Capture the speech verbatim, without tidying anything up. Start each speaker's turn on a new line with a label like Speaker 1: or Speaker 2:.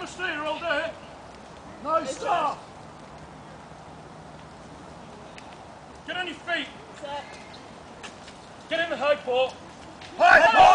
Speaker 1: on the steer all day. No, stop. Get on your feet. Get in the high port. High port!